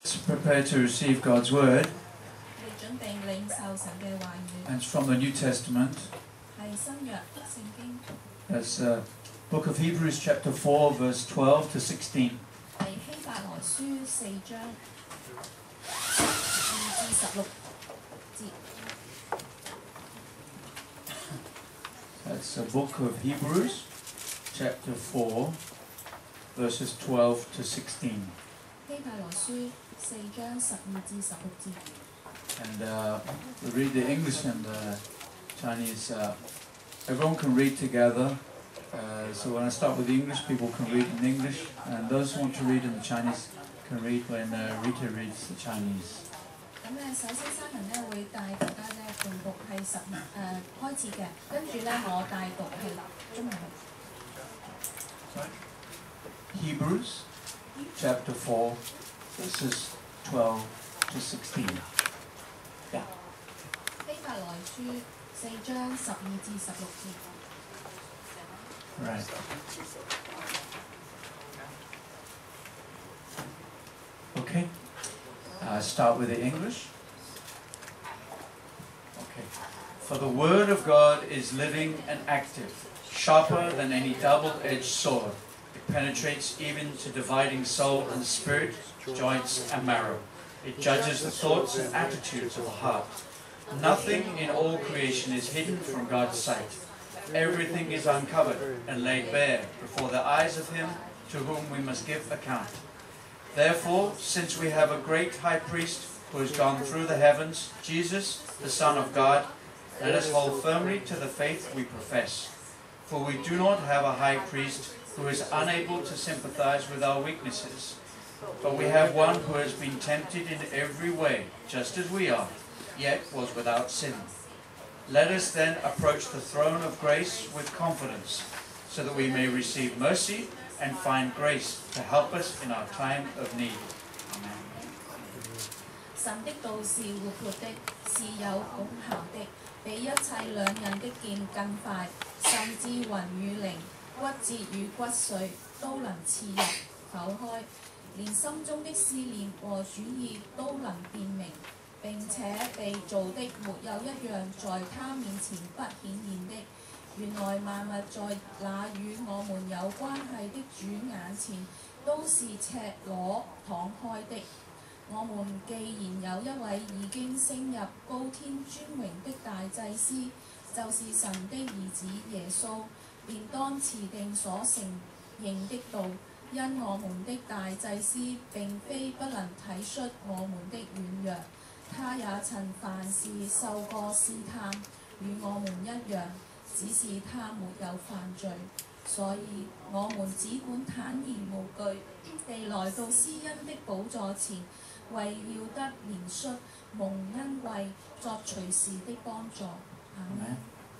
Let's prepare to receive God's word. 你準備領受神嘅話語， And it's from the New Testament. 係新約聖經 That's Book of Hebrews chapter 4 verse 12 to 16. 係希伯來書4章2至16節。 That's the Book of Hebrews chapter 4 verses 12 to 16. 希伯來書4章12至16節。 And we read the English and the Chinese. Everyone can read together. So when I start with the English, people can read in English. And those who want to read in the Chinese can read when Rita reads the Chinese. 咁首先三人會帶大家共讀係開始嘅，跟住我帶讀係中文。 Hebrews chapter 4 verses 12 to 16. Yeah. 希伯來書4章12至16節。 Right. Okay. Start with the English. Okay. For the word of God is living and active, sharper than any double-edged sword. It penetrates even to dividing soul and spirit, joints and marrow. It judges the thoughts and attitudes of the heart. Nothing in all creation is hidden from God's sight. Everything is uncovered and laid bare before the eyes of Him to whom we must give account. Therefore, since we have a great high priest who has gone through the heavens, Jesus, the Son of God, let us hold firmly to the faith we profess. For we do not have a high priest who is unable to sympathize with our weaknesses, but we have one who has been tempted in every way, just as we are, yet was without sin. Let us then approach the throne of grace with confidence, so that we may receive mercy and find grace to help us in our time of need. Amen. 神的道是活潑的，是有功效的，比一切兩刃的劍更快，甚至魂與靈、骨節與骨髓都能刺入剖開，連心中的思念和主意都能辨明。並且被造的沒有一樣在他面前不顯現的。原來萬物在那與我們有關係的主眼前都是赤裸敞開的。我們既然有一位已經升入高天尊榮的大祭司，就是神的兒子耶穌，便當持定所承認的道。因我們的大祭司並非不能體恤我們的軟弱，他也曾凡事受過試探，與我們一樣，只是他沒有犯罪。所以我們只管坦然無懼地來到施恩的寶座前，為要得憐恤、蒙恩惠、作隨時的幫助。阿們。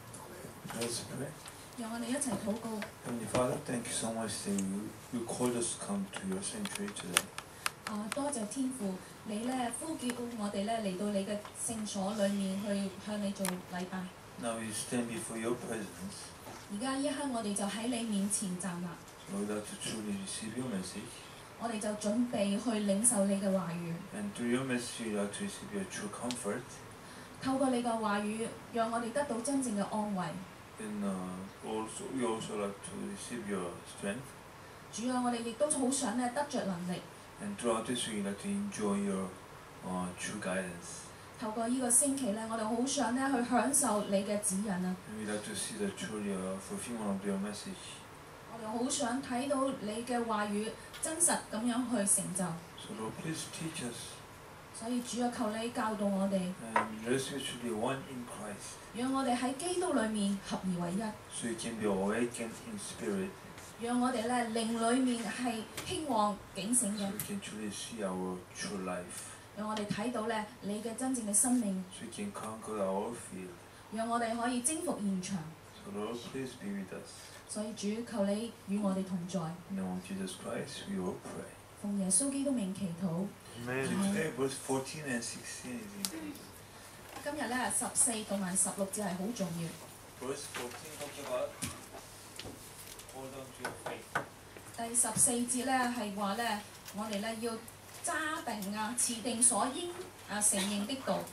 讓我哋一齊禱告。 Heavenly Father, thank you so much that you called us to come to your sanctuary today. 多謝天父，你呼叫我哋嚟到你嘅聖所裏面去向你做禮拜。 Now we stand before your presence. 而家一刻我哋就喺你面前站立。 Lord, that to truly receive your message. 我哋就準備去領受你嘅話語。 And through your message, we like to receive your true comfort. 透過你嘅話語，讓我哋得到真正嘅安慰。 And we also like to receive your strength. 主啊，我哋亦都好想得着能力。 And throughout this week, we like to enjoy your true guidance. 透過呢個星期我哋好想去享受你嘅指引啊！ And we like to see the true fulfillment of your message. 我哋好想睇到你嘅話語真實咁樣去成就。 So Lord, please teach us. 所以主啊，求你教導我哋。 And let us be one in Christ. 讓我哋喺基督裏面合而為一。 So you can be awakened in spirit. 讓我哋靈裏面係興旺警醒嘅。 So we can truly see our true life. 讓我哋睇到你嘅真正嘅生命。 So we can conquer our field. 讓我哋可以征服現場。 So Lord, please be with us. 所以主，求你與我哋同在。 In the name of Jesus Christ, we will pray. 奉耶穌基督名祈禱。 Today, verse 14 and 16 is important. 今日14同埋16節係好重要。 Verse 14 talks about hold on to your faith. 第14節係話我哋要揸定持定所應承認的道。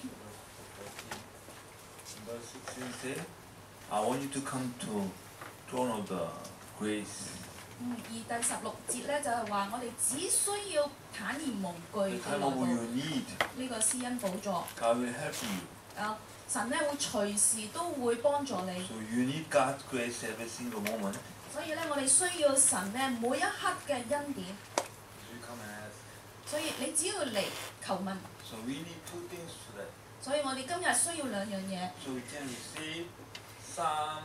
Verse 16 say, I want you to come to throne of the grace. 而第16節咧就係話，我哋只需要坦然無懼 The 地 time 來 of 到 your need, 呢個施恩寶座。 God will help you. 神咧會隨時都會幫助你。 So you need God's grace every single moment. 所以咧，我哋需要神咧每一刻嘅恩典。 You come and ask. 所以你只要嚟求問。 So we need two things today. 所以我哋今日需要兩樣嘢。 So we can receive Psalm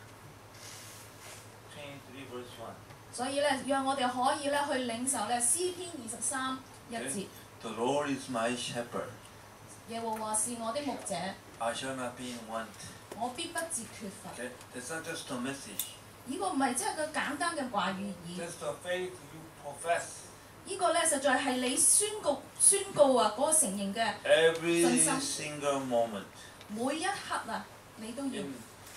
23 verse 1. 所以咧，讓我哋可以咧去領受咧詩篇23 1節。 The Lord is my shepherd. 耶和華是我的牧者， I shall not be in want. 我必不致缺乏。 Okay? That's not just a message. 呢個唔係即係個簡單嘅話語而已。 Just a faith you profess. 呢個咧實在係你宣告嗰個承認嘅 Every 信心。 single moment. 每一刻你都要。 In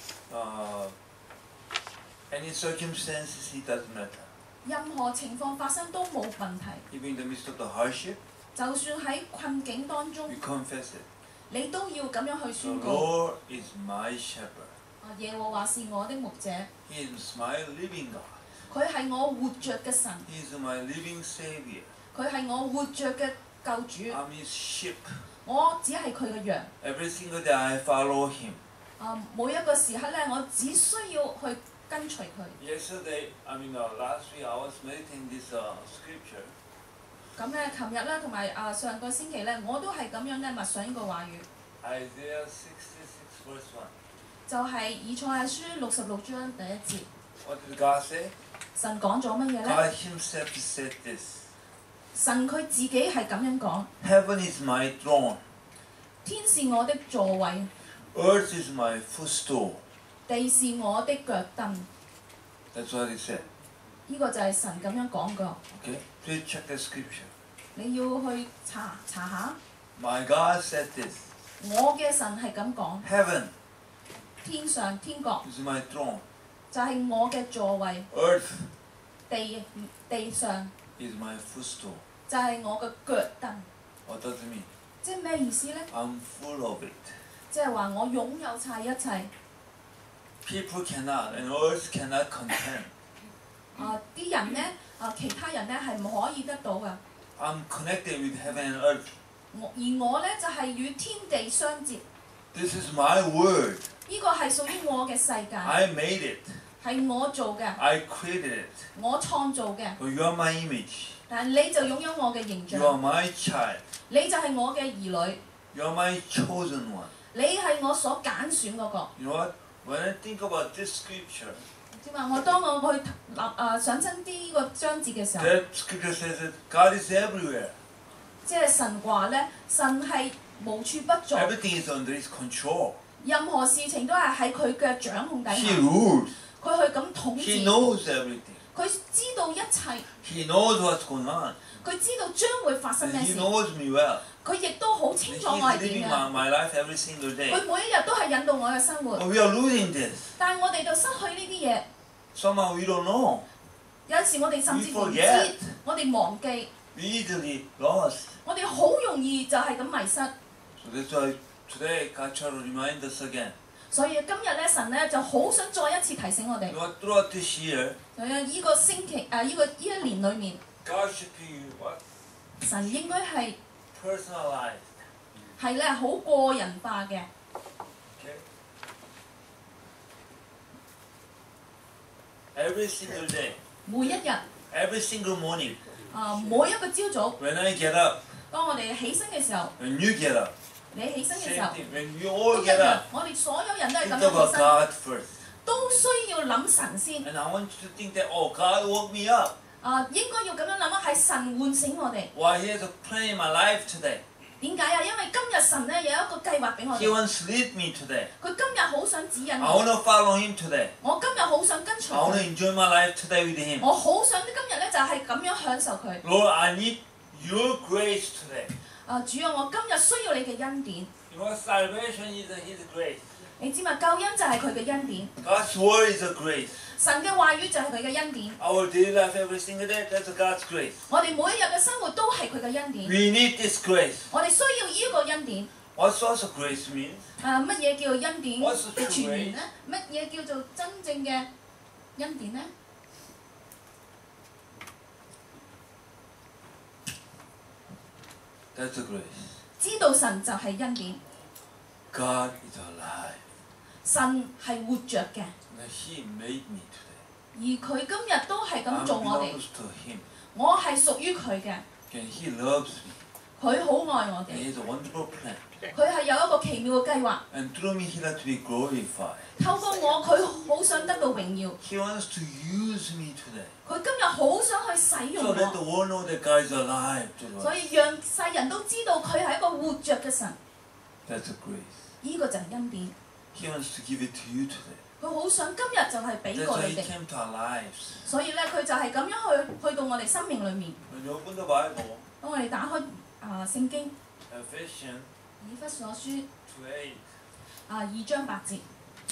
any circumstances, it doesn't matter. 任何情況發生都冇問題。 Even in the midst of the hardship, 就算喺困境當中， you confess it. 你都要咁樣去 The 宣告。 Lord is my shepherd. 耶和華是我的牧者， He is my living God. 佢係我活着嘅神， He is my living Savior. 佢係我活着嘅救主。 I'm His sheep. 我只係佢嘅羊。 Every single day I follow Him. 每一個時刻咧，我只需要去跟隨佢。 Yesterday, last week, I was meditating this scripture. 咁咧，琴日咧同埋上個星期咧，我都係咁樣咧默想呢個話語， Isaiah 66 verse 1. 就係以賽亞書66章第1節。 What did God say? 神講咗乜嘢咧？ God Himself said this. 神佢自己係咁樣講： Heaven is my throne. 天是我的座位， Earth is my footstool. 地是我的腳凳。 That's what He said. 呢個就係神咁樣講過。 Okay? Please check the scripture. 你要去查下。 My God said this. 我嘅神係咁講： Heaven 天上天國 is my throne. 就係我嘅座位， Earth 地上 is my footstool. 就係我嘅腳凳。 What does it mean? 即係咩意思咧？ I'm full of it. 即係話我擁有晒一切。 People cannot and earth cannot contain. 啲人咧其他人咧係唔可以得到嘅。 I'm connected with heaven and earth. 我咧就係與天地相接。 This is my word. 呢個係屬於我嘅世界， I made it. 係我做嘅， I created it. 我創造嘅。 So you are my image. 但係你就擁有我嘅形 You are 象， my child. 你就係我嘅兒女， You are my chosen one. 你係我所揀選嗰個。 You know what? When I think about this scripture, 知嘛？當我去想親啲呢個章節嘅時候， that scripture says that God is everywhere. 即係神話咧，神係無處不在， Everything is under His control. 任何事情都係喺佢嘅掌控底 He 下， rules. 佢去咁統 He 治， knows everything. 佢知道一切， He knows what's going on. 佢知道將會發生 And 咩 He 事， knows me well. 佢亦都好 And 清楚我 He's 係 living 點樣， my life every single day. 佢每一日都係引導我嘅生活， But we are losing this. 但係我哋就失去呢啲嘢。 Somehow we don't know. 有時我哋甚至乎唔 We forget. 知，我哋忘記， We easily lost. 我哋好容易就係咁迷失。 So that's why today God tried to remind us again. 所以今日咧，神咧就好想再一次提醒我哋 You，know, throughout this year, 呢個星期呢一年裏面， God should be what? 神應該係 Personalized. 咧好個人化嘅。 Okay? Every single day, 每一日 every single morning, 每一個朝早， when I get up, 當我哋起身嘅時候， when you get up, 你起身嘅時 same 候， thing. When you 都 all 一 get 樣 up,。 我哋所有人都係 think 咁樣 about 起身， God first. 都需要諗神先。 And I want you to think that, oh, God woke me up. 應該要咁樣諗啊，係神喚醒我哋。 Why He has a plan in my life today. 點解啊？因為今日神咧有一個計劃俾我 He 哋， wants to lead me today. 佢今日好想指引 I 我， want to follow Him today. 我今日好想跟隨 I want to 佢， enjoy my life today with Him. 我好想今日咧就係咁樣享受佢。 Lord, I need Your grace today. 主啊，我今日需要你嘅恩典。 You know, salvation is His grace. 你知嘛？救恩就係佢嘅恩典， God's word is a grace. 神嘅話語就係佢嘅恩典。 Our daily life, every single day, that's God's grace. 我哋每一日嘅生活都係佢嘅恩典， We need this grace. 我哋需要呢個恩典。 What also grace means? 乜嘢叫做恩典 What's the 嘅泉 true 源呢？乜嘢叫做真正嘅恩典呢？ That's a grace. 知道神就係恩典， God is alive. 神係活着嘅， And He made me today. 而佢今日都係 I 咁做我哋， belongs to Him. 我係屬於佢嘅， And He loves me. 佢好愛我 And 哋， He has a wonderful plan. 佢係有一個奇妙嘅計劃。 And through me, He wants to be glorified. 透過我，佢好想得到榮耀， He wants to use me today. 佢今日好想去使用 So let the 我， world know that God is alive to 所 us. 以讓世人都知道佢係一個活着嘅神， That's a grace. 呢個就係恩典。 He wants to give it to you today. 佢好想今日就係俾 That's 過 why 你 He 哋， came to our lives. 所以咧佢就係咁樣去到我哋生命裏面。 When you open the Bible, 當我哋打開聖經 Ephesians 以弗所書 2:8. 2章8節，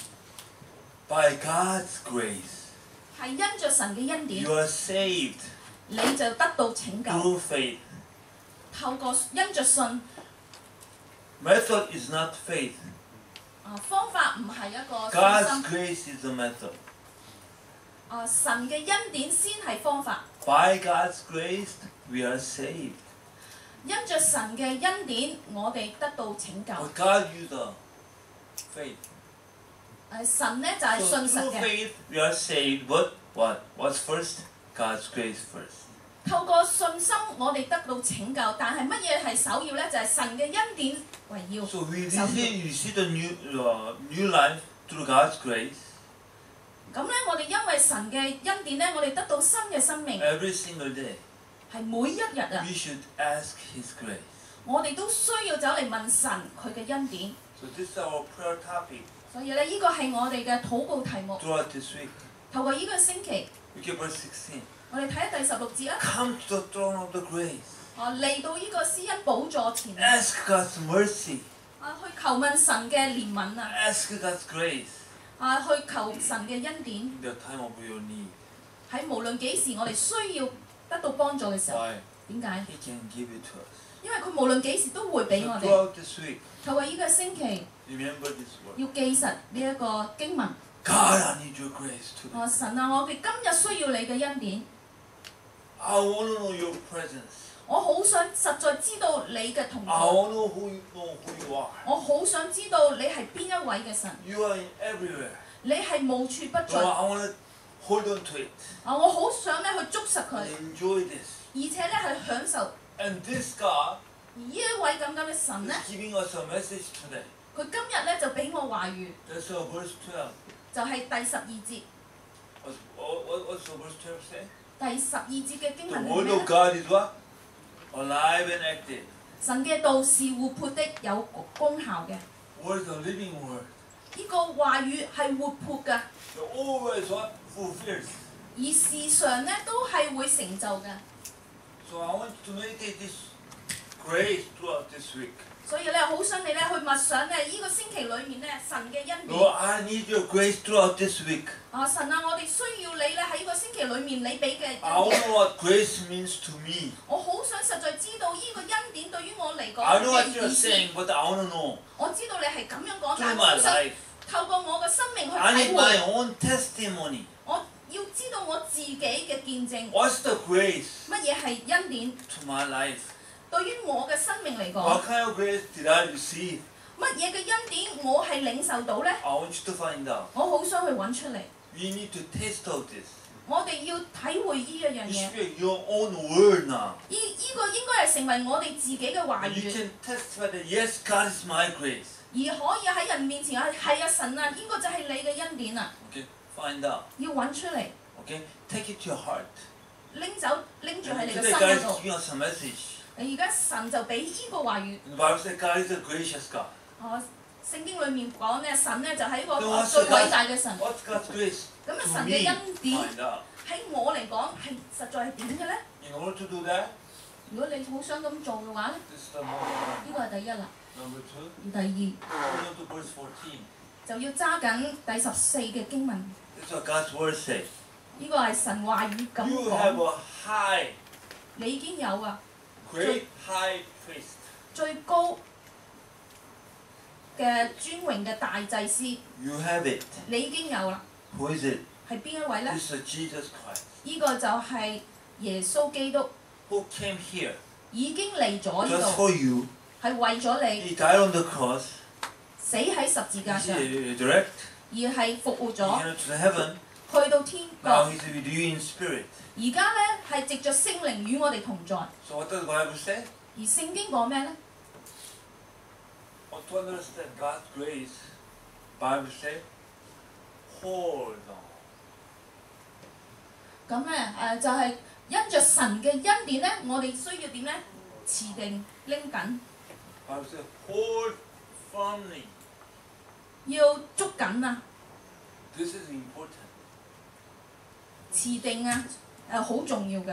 By God's grace, 係因着神嘅恩典 you，are saved 你就得到拯救。 through faith. 透過因着信， Method is not faith. 方法唔係一個 God's 信心， grace is the method. 神嘅恩典先係方法。 By God's grace, we are saved. 因着神嘅恩典，我哋得到拯救。 But God used the faith. 神咧就係 So 信實 through 嘅， faith, we are saved. But what? What's first? God's grace first. 透過信心我哋得到拯救。但係乜嘢係首要咧？就係、神嘅恩典為要。 So we 首要 receive a new life through God's grace 咁咧，我哋因為神嘅恩典咧，我哋得到新嘅生命， every single day. 係每一日啊， We should ask His grace. 我哋都需要走嚟問神佢嘅恩典。 So this is our prayer topic 所以咧，呢個係我哋嘅禱告題目。 throughout this week. 透過呢個星期， We get verse 16. 我哋睇下第16節啊， Come to the throne of the grace. 嚟到呢個施恩寶座前 Ask God's mercy. 去求問神嘅憐憫啊， Ask God's grace 去求神嘅恩典。 in the time of your need. 喺無論幾時我哋需要得到幫助嘅時候， Why? 點解？ He can give it to us. 因為佢無論幾時都會 So 俾我哋。 throughout this week, 透過呢個星期 remember this word. 要記實呢一個經文。 God, I need your grace today. 神啊，我哋今日需要你嘅恩典， I want to know your presence. 我好想實在知道你嘅同 I 在， want to know who you are. 我好想知道你係邊一位嘅神， You are in everywhere. 你係無處不 So 在。 I want to hold on to it 我好想咧去捉實 and 佢， enjoy this. 而且咧係享受。 And this God 而呢一位咁嘅神 is 咧， giving us a message today. 佢今日咧就俾我話語， That's verse 12. 就係第12節。 What's the verse 12 say? 第12節嘅經 The 文係 word 咩 of 咧？ God is what? Alive and active. 神嘅道是活潑的，有功效嘅。 Word is a living word. 呢個話語係活潑嘅， The always what? Fulfills. 而事上咧都係會成就嘅。 So I want you to meditate this grace throughout this week. 所以咧，好想你咧去默想咧，呢個星期裏面咧神嘅恩典。 Lord, I need your grace throughout this week. 神啊，我哋需要你咧喺呢個星期裏面你俾嘅 I 恩 want to 典。 know what grace means to me. 我好想實在知道呢個恩典對於我嚟 I 講 know what 嘅 you're 意思。 saying, but I want to know 我知道你係咁樣講， through 但係 my 我想 life. 透過我嘅生命去 I 體 need my 會， own testimony. 我要知道我自己嘅見證， What's the grace 乜嘢係恩典 to my life? 對於我嘅生命嚟講， What kind of grace did I receive? 乜嘢嘅恩典我係領受到呢？ I want you to find out. 我好想去揾出嚟。 We need to taste out this. 我哋要體會呢一樣 It 嘢， should be your own word now. 呢個應該係成為我哋自己嘅話 And you 語， can testify that yes, God is my grace. 而可以喺人面前係啊神啊，呢個就係你嘅恩典啊， Okay, find out. 要揾出嚟， Okay, take it to your heart. 拎走拎住喺 And 你嘅 today 心 God 嗰 is 度。 giving us a message. 而家神就俾呢個話語， And the Bible says God is a gracious God. 聖經裡面講咧，神咧就係一個 So what's 最 God's- 偉大嘅神。 What's God's grace 咁啊， to 神 me? 嘅恩典 Find out. 喺我嚟講係實在係點嘅咧？ In order to do that, 如果你好想咁做嘅話咧， this is the number one. 呢個係第一啦。 Number two, 而第二， go to verse 14. 就要揸緊第14嘅經文。 This is what God's word says. 呢個係神話語咁 You have 講。 a high, 你已經有啊， great high priest. 最高嘅尊榮嘅大祭司， You have it. 你已經有啦。 Who is it? 係邊一位呢？ This is Jesus Christ, 呢個就係耶穌基督 who came here 已經嚟咗呢 just 度， for you. 係為咗你 He died on the cross. 死喺十字架 He's 上， resurrected. 而係復活 He 咗， went to heaven. 去到天 Now 國。 he's with you in spirit. 而家呢，係藉着聖靈與我哋同在。 So what does the Bible say? 而聖經講咩呢？ Well, to understand God's grace, Bible say, hold on. 咁呢，就係因着神嘅恩典呢，我哋需要點呢？持定拎緊， Bible say, hold firmly. 要捉緊啊， This is important. 持定啊，好重要㗎，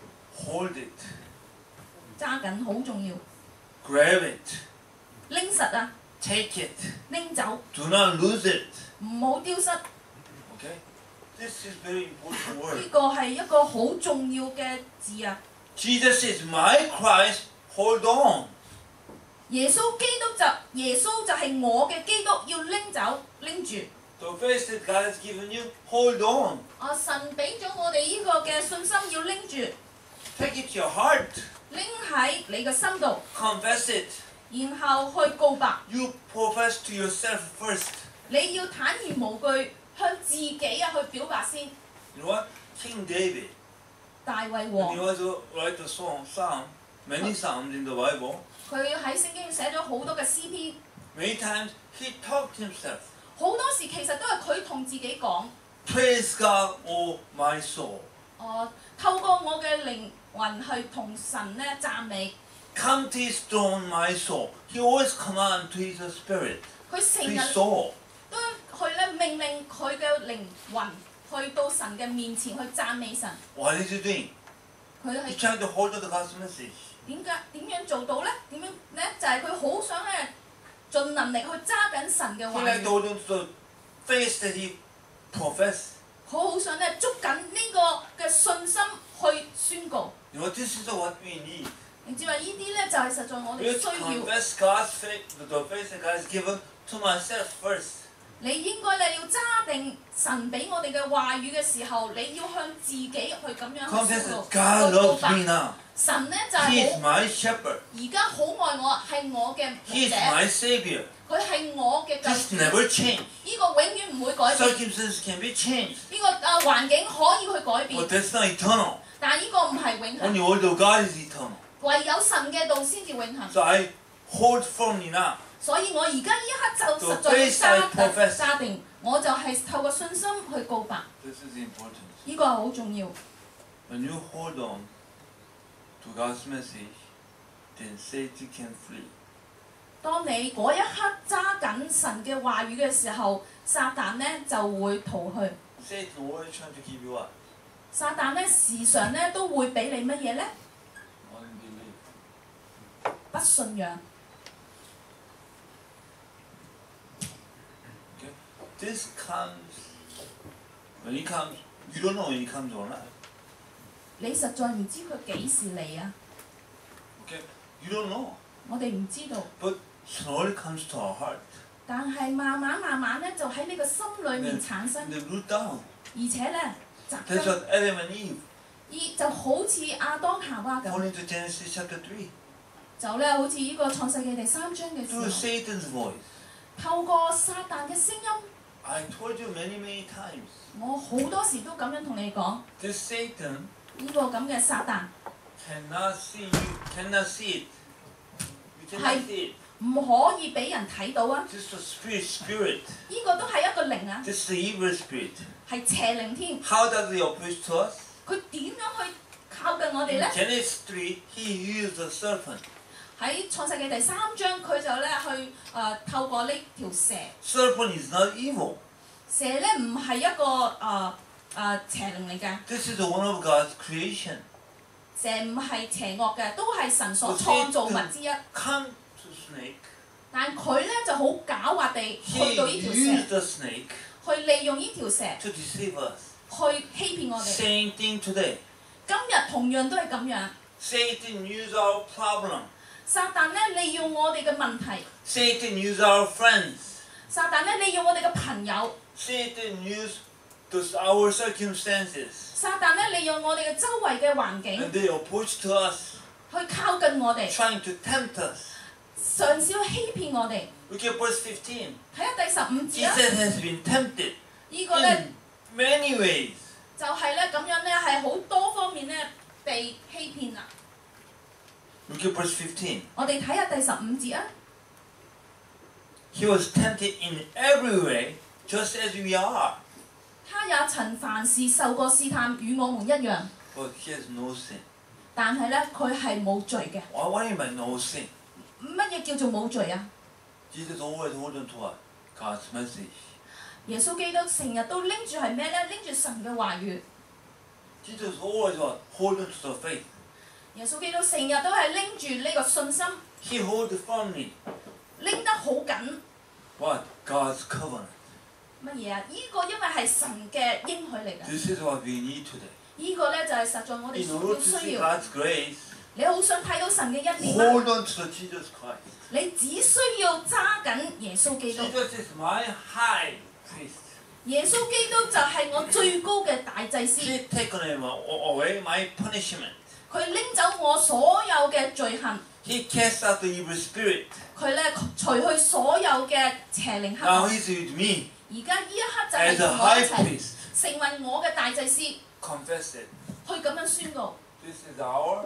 Hold it. 揸緊好重要， Grab it. 拎實啊， Take it. 拎走， Do not lose it. 唔好丟失。呢 Okay? This is very important word. 個係一個好重要嘅字啊！ Jesus is my Christ. Hold on. 耶穌就係我嘅基督，要拎走拎住。 The faith that God has given you, hold on. 神俾咗我哋呢個嘅信心，要拎住， Take it to your heart. 拎喺你嘅心度， Confess it. 然後去告白。 You profess to yourself first. 你要坦然無懼向自己去表白先。 You know what? King David, 大衛 when 王 he was to write the psalm, many psalms in the Bible, 佢喺聖經寫咗好多嘅詩篇， many times he talked himself. 好多時其實都係佢同自己講。 Praise God, O my soul. 透過我嘅靈魂去同神咧讚美。 Come to his throne, my soul. He always command to his spirit, 佢 to 成 his 日 soul. 都去咧命令佢嘅靈魂去到神嘅面前去讚美神。 What is he doing? 佢 He's 係 trying to hold on to God's message. 點樣做到咧？點樣咧？就係佢好想咧盡能力去揸緊神嘅 He 話 like to 語， hold on to the faith that he professed. 好想咧捉緊呢個嘅信心去宣告。 You know, this is what we need. 你知話呢啲咧就係實在我 We 哋 have 需 to 要。 confess God's faith, the faith that God has given to myself first. 你應該咧要揸定神俾我哋嘅話語嘅時候，你要向自己去咁樣去 Confess 宣告 that God 去告 loves 白 me now. 神咧就 He 係 is my shepherd. 而家好愛我，係我嘅 He 牧 is 者， my savior. 佢係我嘅救 This 主。 never change. 呢個永遠唔會改變， Circumstances can be changed, 呢個環境可以去改 but 變， that's not eternal. 但係呢個唔係永恆， Only the word of God is eternal. 唯有神嘅道先至永恆。 So I hold firmly now. 所以我而家呢一刻就實在 faith I 要 profess 揸定，我就係透過信心去告白， This is important. 呢個係好重要。 When you hold on to God's message, then Satan can flee. 當你嗰一刻揸緊神嘅話語嘅時候，撒旦呢就會逃去。 Satan always trying to give you what? 撒旦呢時常呢都會俾你乜嘢呢？ Unbelief. 不信仰。 Okay? This comes, when he comes, you don't know when he comes or not. 你實在唔知佢幾時嚟啊！ Okay? You don't know. 我哋唔知道， But slowly comes to our heart. 但係慢慢呢，就喺你個心裏面產生， They root down. 而且呢，扎 That's 根， what Adam and Eve, 就好似亞當夏娃咁， according to Genesis chapter 3, 就呢好似呢個創世記第3章嘅時 through 候， Satan's voice. 透過撒旦嘅聲音， I told you many times, 我好多時都咁樣同你講， this Satan 呢個咁嘅撒旦 cannot see you, cannot see it. You cannot Hi. see it. 唔可以俾人睇到啊！ This is a spirit. 呢個都係一個靈啊， This is the evil spirit. 係邪靈添。 How does he approach to us? 佢點樣去靠近我哋 In 呢？ Genesis 3, he used the serpent. 喺創世記第3章，佢就咧去透過呢條蛇， Serpent is not evil. 蛇咧唔係一個邪靈嚟嘅， This is one of God's creation. 蛇唔係邪惡嘅，都係神所 So 創造物之一。 Come to snake 但佢咧就好狡猾地 He 去到呢條 used 蛇， the snake 去利用呢條蛇 to deceive us. 去欺騙我哋。 Same thing today. 今日同樣都係咁樣， Satan used our problem. 撒旦咧利用我哋嘅問題， Satan used our friends. 撒旦咧利用我哋嘅朋友， Satan used our circumstances. 撒旦咧利用我哋嘅周圍嘅環境 And they approached to us, 去靠近我哋， trying to tempt us. 嘗試去欺騙我哋。 Look at verse 15. 睇下第15節啦， Jesus has been tempted 呢個咧 in many ways. 就係咧咁樣咧係好多方面咧被欺騙啦。 Look at verse 15. 我哋睇下第15節啊， He was tempted in every way, just as we are. 他也曾凡事受過試探，與我們一樣， But he has no sin. 但係咧佢係冇罪嘅。 What do you mean by no sin? 乜嘢叫做冇罪啊？ Jesus always hold on to what? God's message. 耶穌基督成日都拎住係咩咧？拎住神嘅話語。 Jesus always what? Hold on to the faith. 耶穌基督成日都係拎住呢個信心， He holds firmly 拎得好緊。 what? God's covenant. 乜嘢啊？呢個因為係神嘅應許嚟嘅。 This is what we need today. 呢個咧就係實在我哋 In 需 order to 需 see 要。 God's grace, 你好想睇到神嘅恩典嗎？ hold on to the Jesus Christ. 你只需要揸緊耶穌基督。 Jesus is my high priest. 耶穌基督就係我最高嘅大祭司， He taken away my punishment. 佢拎走我所有嘅罪行， He cast out the evil spirit. 佢咧除去所有嘅邪靈黑 Now 暗。 he's with me 而家呢一刻就 as 係 a 同我一 high 齊 priest. 成為我嘅大祭司，去 Confess it. 咁樣宣告。 This is our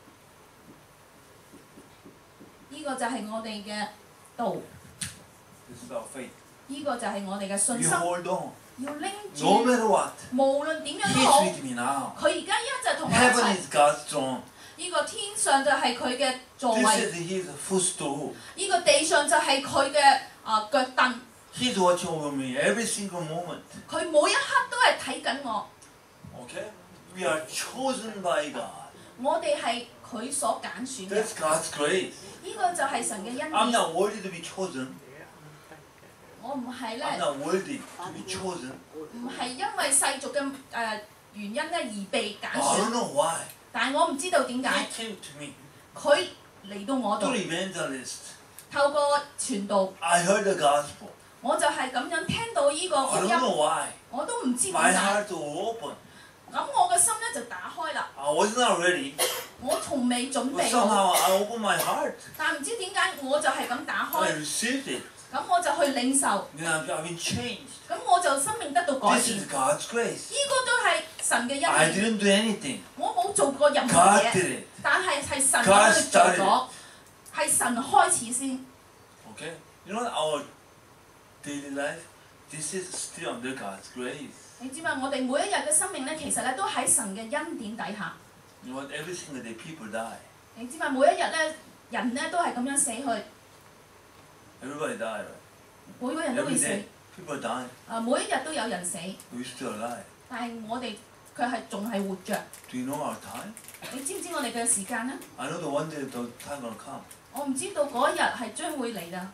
呢個就係我哋嘅道， this is our faith. 呢個就係我哋嘅信 We 心， hold on. 要拎 No 住， matter what. 無論點樣都好。 He's with me now. 佢而家一就同我一 Heaven 齊， is God's throne. 呢個天上就係佢嘅座 This 位， is his footstool. 呢個地上就係佢嘅腳凳。 He's watching over me every single moment. 佢每一刻都係睇緊我， Okay? We are chosen by God. 我哋係佢所揀選嘅， That's God's grace. 呢個就係神嘅恩 I'm 典。 not worthy to be chosen. 我唔係 I'm 咧， not worthy to be chosen. 唔係因為世俗嘅原因咧而被揀 I don't 選， know why. 但係我唔知道點 He 解 came to me 佢嚟到我度， through evangelist. 透過傳道， I heard the gospel. 我就係咁樣聽到呢個 I 福 don't 音， know why. 我都唔知 My 點解。 heart was open. 咁我嘅心咧就打開啦， I was not ready, 我從未準 but 備好， somehow I opened my heart. 但唔知點解我就係咁打 I 開， received it. 咁我就去領受， Then I've been changed. 咁我就生命得到改 This 變。 is God's grace. 呢個都係神嘅 I 恩典， didn't do anything. 我冇做過任何 God 嘢， did it. 但係係神 God 咁去做 started 咗，係神開始先。 Okay? You know what? Our daily life, this is still under God's grace. 你知嘛？我哋每一日嘅生命咧，其實咧都喺神嘅恩典底下。 You know what? Every single day people die. 你知嘛？每一日咧，人咧都係咁樣死去， Everybody die, right? 每個人都會 Every 死。 day people die. 每一日都有人死， We're still alive. 但係我哋卻係仲係活着。 Do you know our time? 你知唔知我哋嘅時間咧？ I know the one day the time gonna come. 我唔知道嗰一日係將會嚟㗎。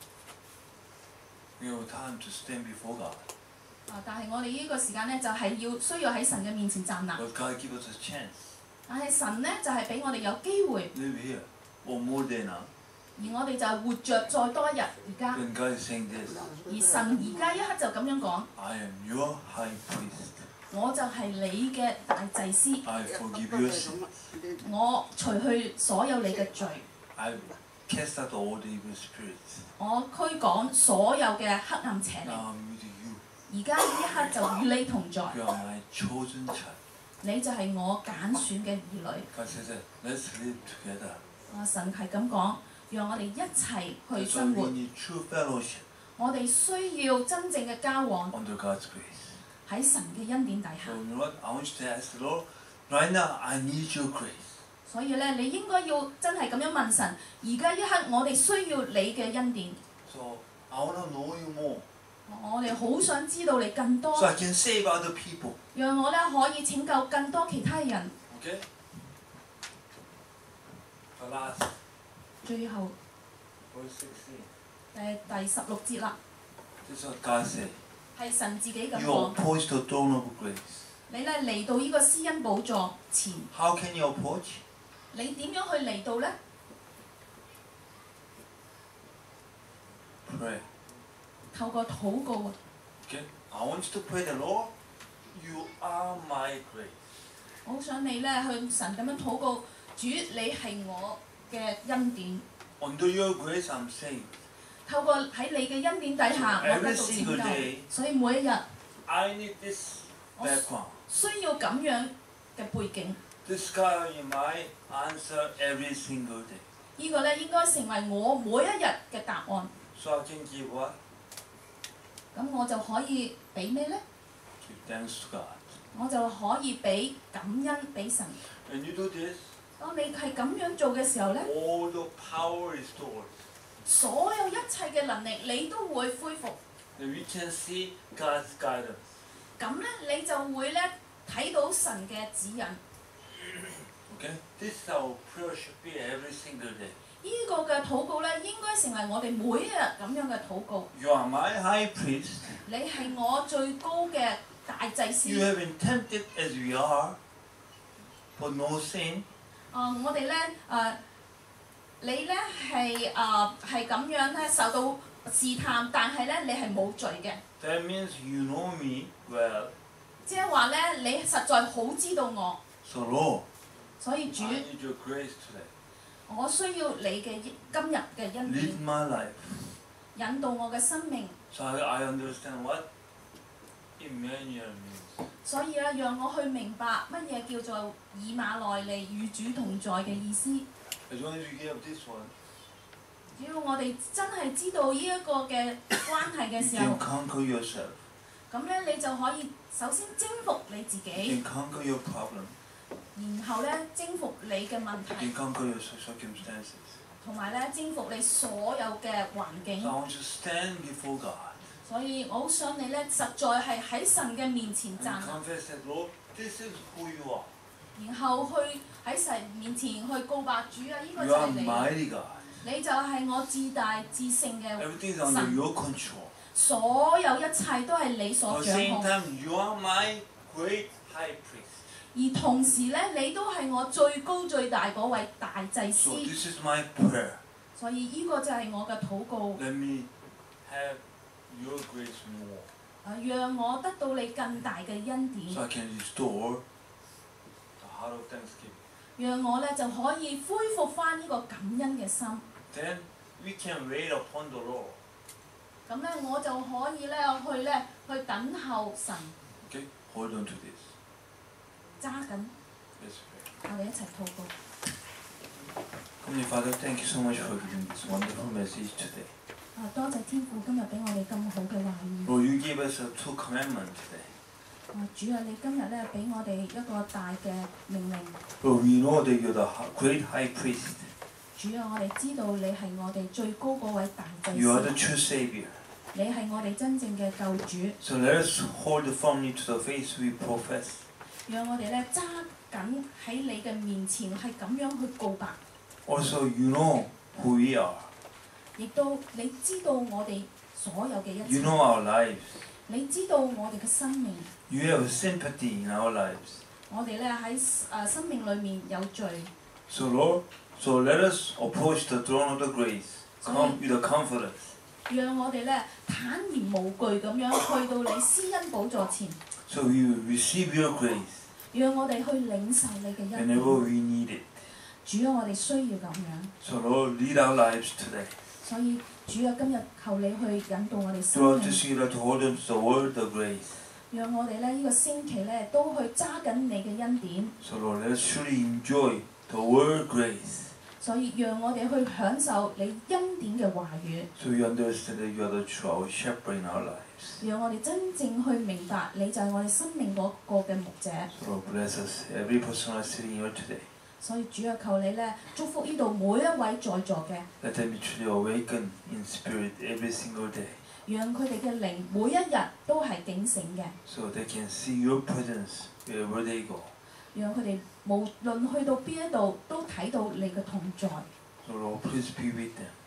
We have time to stand before God. 但係我哋呢個時間咧，就係需要喺神嘅面前站立。 But God give us a chance. 但係神咧就係俾我哋有機會， Live here. One more day now. 而我哋就係活着再多一日。而家， Then God is saying this. 而神而家一刻就咁樣講： I am your high priest. 我就係你嘅大祭司， I forgive your sins. 我除去所有你嘅罪， I cast out all the evil spirits. 我驅趕所有嘅黑暗邪靈。 Now I'm with you. 而家呢一刻就與你同在， You are my chosen child. 你就係我揀選嘅兒女。 God says that. Let's live together. 神係咁講，讓我哋一齊去 That's why 生 we 活。 need true fellowship 我哋需要真正嘅交往 under God's grace. 喺神嘅恩典底 So 下。 you know what? I want you to ask the Lord, right now I need your grace. 所以咧，你應該要真係咁樣問神。而家一刻，我哋需要你嘅恩典， So I want to know you more. 我哋好想知道你更多， So I can save other people. 讓我咧可以拯救更多其他人。 Okay? So last, 最後 verse 16. 第16節啦， This is what God said. 係神自己咁 You 講。 approach the throne of grace. 你咧嚟到呢個施恩寶座前， How can you approach? 你點樣去嚟到呢？ Pray. 透過禱告啊！ Okay? I want you to pray the Lord. You are my grace. 我好想你咧向神咁樣禱告，主你係我嘅恩典， Under your grace, I'm saved. 透過喺你嘅恩典底下， So 我得 every 到 single 拯 day 救。所以每一日 I need this background. 需要咁樣嘅背景， This God is my answer every single day. 呢個咧應該成為我每一日嘅答案。 So I can give what? 咁我就可以俾咩呢？ Give thanks to God. 我就可以俾感恩俾神。 When you do this, 當你係咁樣做嘅時候呢， all the power is restored. 所有一切嘅能力你都會恢復。 Then we can see God's guidance. 咁呢，你就會呢睇到神嘅指引。 Okay? This is our prayer should be every single day. 呢個嘅禱告呢，應該成為我哋每一日咁樣嘅禱告。 You are my high priest. 你係我最高嘅大祭司。 You have been tempted as we are, but no sin. 我哋呢，你呢係咁樣呢受到試探，但係呢，你係冇罪嘅。 That means you know me well. 即係話呢，你實在好知道我， So Lord, 所以主， I need your grace today. 我需要你嘅今日嘅恩 Lead 典， my life. 引導我嘅生命。 So I understand what Emmanuel means. 所以咧，讓我去明白乜嘢叫做以馬內利與主同在嘅意思。 As long as you give this one, 只要我哋真係知道呢一個嘅關係嘅 you 時候 can，conquer yourself. 咁咧你就可以首先征服你自 You 己， can conquer your problem. 然後咧征服你嘅問 You 題， can conquer your circumstances. 同埋咧征服你所有嘅環 So 境。 I want you to stand before God 所以我好想你咧，實在係喺神嘅面前 and 站立， confess that, Lord, this is who you are. 然後去喺神面前去告白主啊！呢、個 You 就 are 係你， mighty God. 你就係我至大至聖嘅 Everything is under 神。 your control. 所有一切都係你 At 所 the 掌 same 控， time, you are my great high priest. 而同時咧，你都係我最高最大嗰位大祭司 So。this is my prayer. 所以呢個就係我嘅禱告， Let me have your grace more, 讓我得到你更大嘅恩 so 典， I can restore the heart of thanksgiving. 讓我咧就可以恢復翻呢個感恩嘅心。 Then we can wait upon the Lord. 咁咧我就可以去等候神， Okay? Hold on to this. 揸緊， Let's pray. 我哋一齊禱告。 Heavenly Father, thank you so much for giving this wonderful message today. 多謝天父今日俾我哋咁好嘅話語。 Lord, you gave us a two commandments today. 主啊，你今日咧俾我哋一個大嘅命令。 Lord, we know that you're the great high priest. 主啊，我哋知道你係我哋最高嗰位大祭 You are the 司， true Savior. 你係我哋真正嘅救主。 So let us hold firmly to the faith we profess. 讓我哋咧揸緊喺你嘅面前，係咁樣去告白， Also, you know who we are. 亦都你知道我哋所有嘅一 You 切， know our lives. 你知道我哋嘅生命， You have sympathy in our lives. 我哋咧喺生命裏面有罪， So Lord, so let us approach the throne of the grace. Come with the confidence. 讓我哋咧坦然無懼咁樣去到你施恩寶座前， So we will receive your grace 讓我哋去領受你嘅恩 whenever 典。 we need it. 主啊，我哋需要咁樣， So Lord, lead our lives today. 所以主啊，今日求你去引導我哋生 Throughout 命。 this year, let us hold on to the word, the grace. 讓我哋咧呢個星期咧都去揸緊你嘅恩典， So Lord, let us truly enjoy the word grace. 所以讓我哋去享受你恩典嘅話語， So we understand that you are the true our shepherd in our lives. 讓我哋真正去明白你就係我哋生命嗰個嘅牧者。 So Lord, bless us, every person who is sitting here today. 所以主啊，求你咧祝福呢度每一位在座嘅， Let them be truly awakened in spirit every single day. 讓佢哋嘅靈每一日都係警醒嘅， So they can see your presence wherever they go. 讓佢哋無論去到邊一度都睇到你嘅同在。 So Lord, please be with them.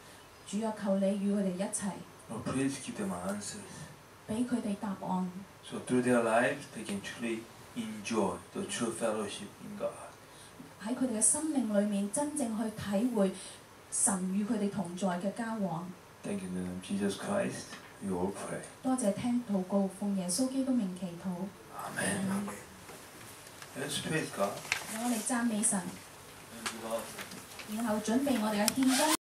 主啊，求你與佢哋一齊， Lord, please give them answers. 俾佢哋答案， So through their lives, they can truly enjoy the true fellowship in God. 喺佢哋嘅生命裏面真正去體會神與佢哋同在嘅交往。 Thank you in the name of Jesus Christ. We all pray. 多謝聽禱告，奉耶穌基督名祈禱。 Amen. Let's praise God. 讓我哋讚美神， Thank you, Lord. 然後準備我哋嘅獻金。